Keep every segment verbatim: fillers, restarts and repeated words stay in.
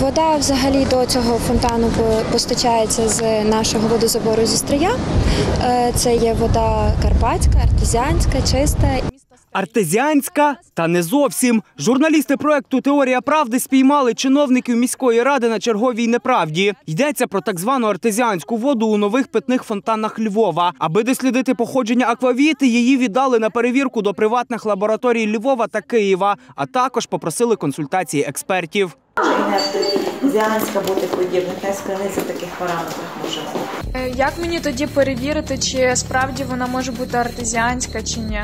Вода взагалі до цього фонтану постачається з нашого водозабору зі Стрия. Це є вода карпатська, артезіанська, чиста. Артезіанська? Та не зовсім. Журналісти проєкту «Теорія правди» спіймали чиновників міської ради на черговій неправді. Йдеться про так звану артезіанську воду у нових питних фонтанах Львова. Аби дослідити походження аквавіти, її віддали на перевірку до приватних лабораторій Львова та Києва, а також попросили консультації експертів. Артезіанська бути подібна, та скриниця в таких параметрах може бути. Як мені тоді перевірити, чи справді вона може бути артезіанська чи ні?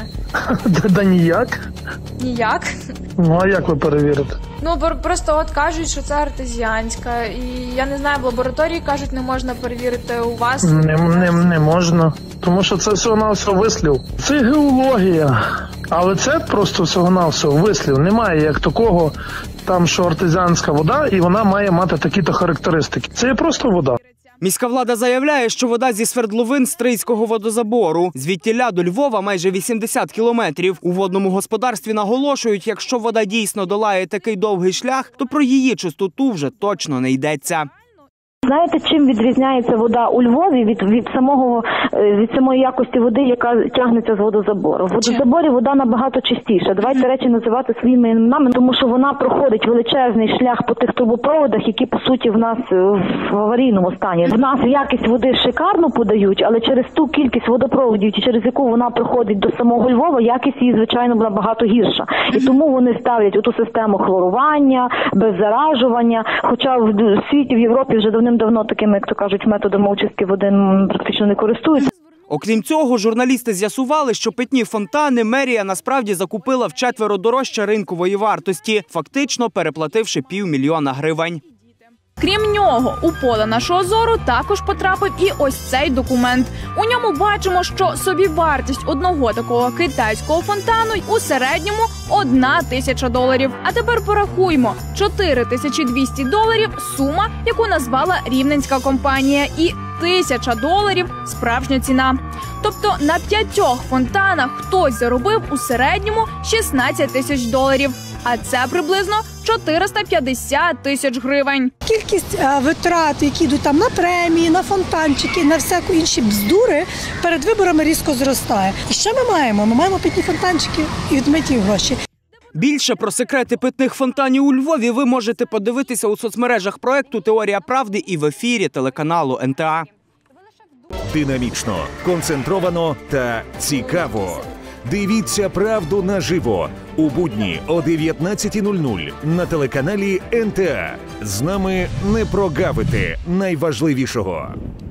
Да ніяк. Ніяк? Ну, а як ви перевірите? Ну, просто от кажуть, що це артезіанська. І я не знаю, в лабораторії кажуть, не можна перевірити у вас. Не, не, не можна, тому що це всього-навсього вислів. Це геологія, але це просто всього-навсього вислів. Немає як такого, там, що артезіанська вода, і вона має мати такі-то характеристики. Це є просто вода. Міська влада заявляє, що вода зі свердловин Стрийського водозабору. Звідтіля до Львова майже вісімдесят кілометрів. У водному господарстві наголошують, якщо вода дійсно долає такий довгий шлях, то про її чистоту вже точно не йдеться. Знаєте, чим відрізняється вода у Львові від, від, самого, від самої якості води, яка тягнеться з водозабору? В водозаборі вода набагато чистіша. Давайте речі називати своїми іменами, тому що вона проходить величезний шлях по тих трубопроводах, які, по суті, в нас в аварійному стані. В нас якість води шикарно подають, але через ту кількість водопроводів, через яку вона проходить до самого Львова, якість її, звичайно, набагато гірша. І тому вони ставлять оту систему хлорування, беззаражування, хоча в світі, в Європі вже давним давно такими, як то кажуть, методами очистки води практично не користуються. Окрім цього, журналісти з'ясували, що питні фонтани мерія насправді закупила вчетверо дорожче ринкової вартості, фактично переплативши півмільйона гривень. Крім нього, у поле нашого зору також потрапив і ось цей документ. У ньому бачимо, що собівартість одного такого китайського фонтану у середньому одна тисяча доларів. А тепер порахуймо – чотири тисячі двісті доларів – сума, яку назвала рівненська компанія, і тисяча доларів – справжня ціна. Тобто на п'ятьох фонтанах хтось заробив у середньому шістнадцять тисяч доларів. А це приблизно чотириста п'ятдесят тисяч гривень. Кількість а, витрат, які йдуть там на премії, на фонтанчики, на всяку інші бздури, перед виборами різко зростає. І що ми маємо? Ми маємо питні фонтанчики і відмиті гроші. Більше про секрети питних фонтанів у Львові ви можете подивитися у соцмережах проєкту «Теорія правди» і в ефірі телеканалу ен те а. Динамічно, концентровано та цікаво. Дивіться правду наживо у будні о дев'ятнадцятій нуль нуль на телеканалі ен те а. З нами не прогавити найважливішого.